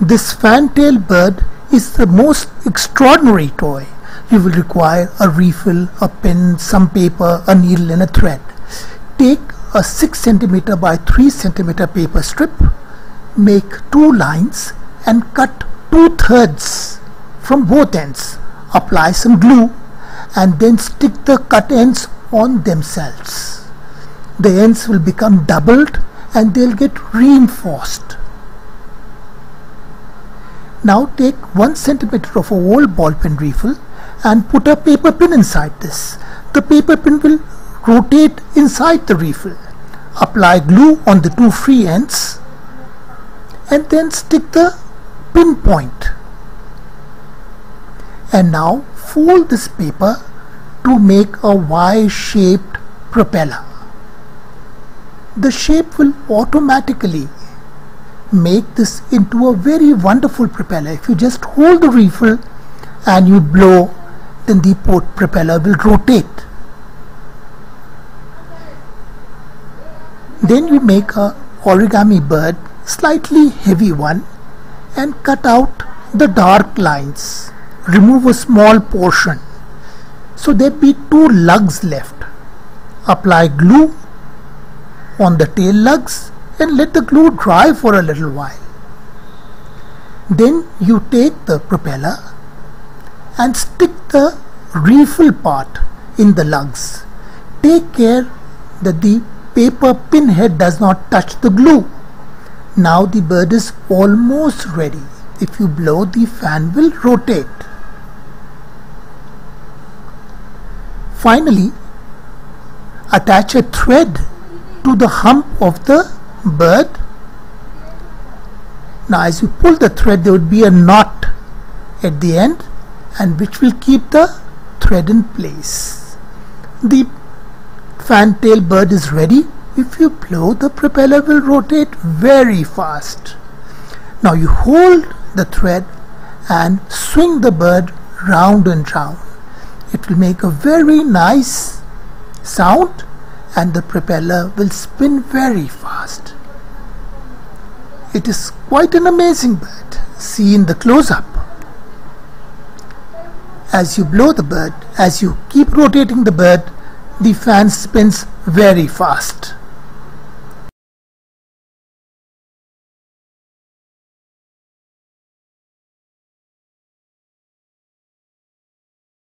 This fantail bird is the most extraordinary toy. You will require a refill, a pen, some paper, a needle and a thread. Take a 6 cm by 3 cm paper strip, make 2 lines and cut 2/3 from both ends. Apply some glue and then stick the cut ends on themselves. The ends will become doubled and they'll get reinforced. Now take 1 cm of a old ball pen refill and put a paper pin inside this. The paper pin will rotate inside the refill. Apply glue on the 2 free ends and then stick the pin point. And now fold this paper to make a Y-shaped propeller. The shape will automatically make this into a very wonderful propeller. If you just hold the refill and you blow, then the propeller will rotate. Then you make a origami bird, slightly heavy one, and cut out the dark lines. Remove a small portion, so there be 2 lugs left. Apply glue on the tail lugs and let the glue dry for a little while. Then you take the propeller and stick the refill part in the lugs. Take care that the paper pin head does not touch the glue. Now the bird is almost ready. If you blow, the fan will rotate. Finally, attach a thread to the hump of the bird. Now as you pull the thread, there would be a knot at the end, and which will keep the thread in place. The fantail bird is ready. If you blow, the propeller will rotate very fast. Now you hold the thread and swing the bird round and round. It will make a very nice sound and the propeller will spin very fast. It is quite an amazing bird. See in the close-up. As you blow the bird, as you keep rotating the bird, the fan spins very fast.